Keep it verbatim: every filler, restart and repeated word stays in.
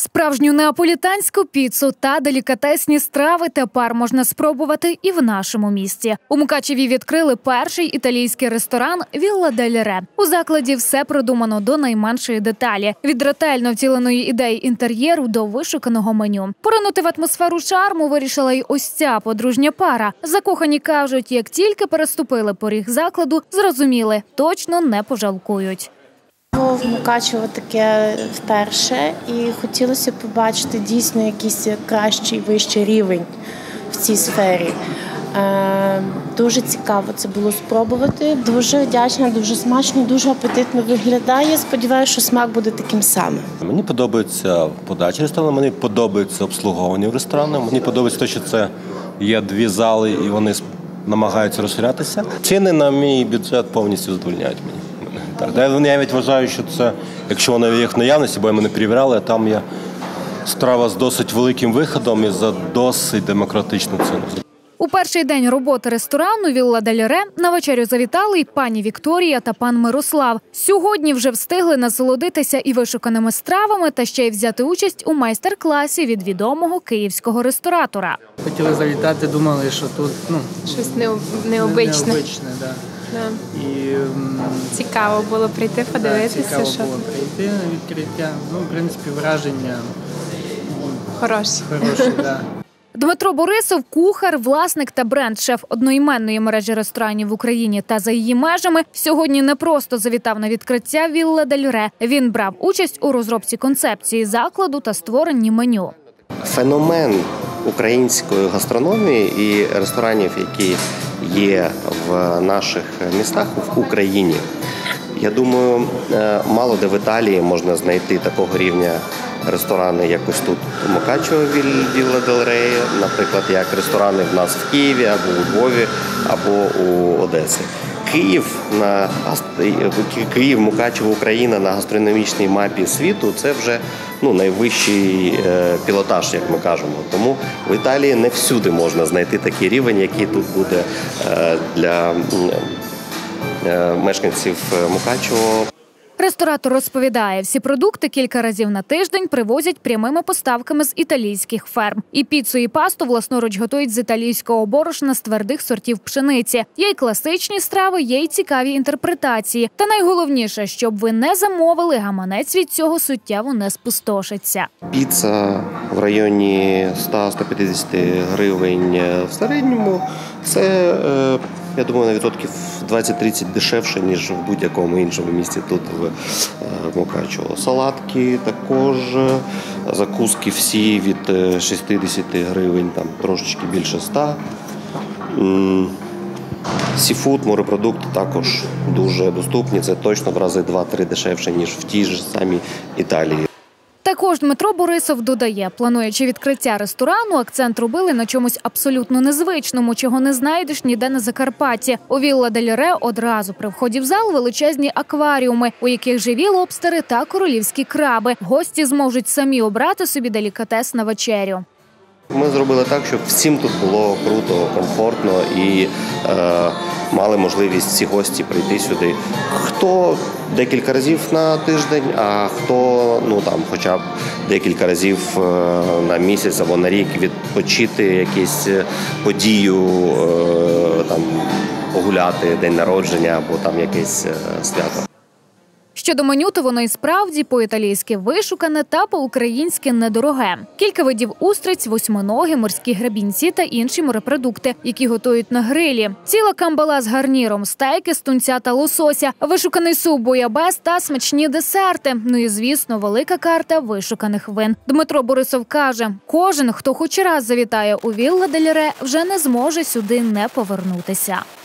Справжню неаполітанську піцу та делікатесні страви тепер можна спробувати і в нашому місті. У Мукачеві відкрили перший італійський ресторан «Вілла дель Ре». У закладі все продумано до найменшої деталі. Від ретельно втіленої ідеї інтер'єру до вишуканого меню. Поринути в атмосферу шарму вирішила й ось ця подружня пара. Закохані кажуть, як тільки переступили поріг закладу, зрозуміли – точно не пожалкують. В Мукачево таке вперше і хотілося побачити дійсно якийсь кращий, вищий рівень в цій сфері. Дуже цікаво це було спробувати, дуже вдячна, дуже смачно, дуже апетитно виглядає. Сподіваюся, що смак буде таким самим. Мені подобається подача ресторану, мені подобається обслуговування в ресторані, мені подобається те, що це є дві зали і вони намагаються розширятися. Ціни на мій бюджет повністю задовольняють мені. Так, я навіть вважаю, що це, якщо воно є в наявності, бо мене перевіряли, там є страва з досить великим виходом і за досить демократичну ціну. У перший день роботи ресторану «Вілла дель Ре» на вечерю завітали й пані Вікторія та пан Мирослав. Сьогодні вже встигли насолодитися і вишуканими стравами, та ще й взяти участь у майстер-класі від відомого київського ресторатора. Хотіли завітати, думали, що тут ну, щось необичне. необичне да. Да. І, цікаво було прийти, подивитися. Да, цікаво що... було прийти на відкриття. Ну, в принципі, враження хороші. хороші, да. Дмитро Борисов – кухар, власник та бренд-шеф одноіменної мережі ресторанів в Україні та за її межами, сьогодні не просто завітав на відкриття «Вілла дель Ре». Він брав участь у розробці концепції закладу та створенні меню. Феномен української гастрономії і ресторанів, які є в наших містах в Україні. Я думаю, мало де в Італії можна знайти такого рівня ресторани, як ось тут у Мукачево «Вілла дель Ре», наприклад, як ресторани в нас в Києві, або у Львові, або у Одесі. Київ, на, Київ, Мукачево, Україна на гастрономічній мапі світу – це вже ну, найвищий е, пілотаж, як ми кажемо. Тому в Італії не всюди можна знайти такий рівень, який тут буде е, для е, мешканців Мукачево. Ресторатор розповідає, всі продукти кілька разів на тиждень привозять прямими поставками з італійських ферм. І піцу, і пасту власноруч готують з італійського борошна з твердих сортів пшениці. Є й класичні страви, є й цікаві інтерпретації. Та найголовніше, щоб ви не замовили, гаманець від цього суттєво не спустошиться. Піца в районі сто - сто п'ятдесят гривень в середньому – це, я думаю, на відсотків двадцять-тридцять дешевше, ніж в будь-якому іншому місті тут в Мукачево. Салатки також, закуски всі від шістдесят гривень, там трошечки більше ста. Сіфуд, морепродукти також дуже доступні, це точно в рази два-три дешевше, ніж в тій ж самій Італії. Також Дмитро Борисов додає, плануючи відкриття ресторану, акцент робили на чомусь абсолютно незвичному, чого не знайдеш ніде на Закарпатті. У «Вілла дель Ре» одразу при вході в зал величезні акваріуми, у яких живі лобстери та королівські краби. Гості зможуть самі обрати собі делікатес на вечерю. Ми зробили так, щоб всім тут було круто, комфортно і е, мали можливість всі гості прийти сюди. Хто декілька разів на тиждень, а хто ну там хоча б декілька разів е, на місяць або на рік відпочити якусь подію, е, там погуляти, день народження або там якесь е, свято. Щодо меню, то воно і справді по-італійськи вишукане та по-українськи недороге. Кілька видів устриць, восьминоги, морські гребінці та інші морепродукти, які готують на грилі. Ціла камбала з гарніром, стейки з тунця та лосося, вишуканий суп буябес та смачні десерти. Ну і, звісно, велика карта вишуканих вин. Дмитро Борисов каже, кожен, хто хоч раз завітає у «Вілла дель Ре», вже не зможе сюди не повернутися.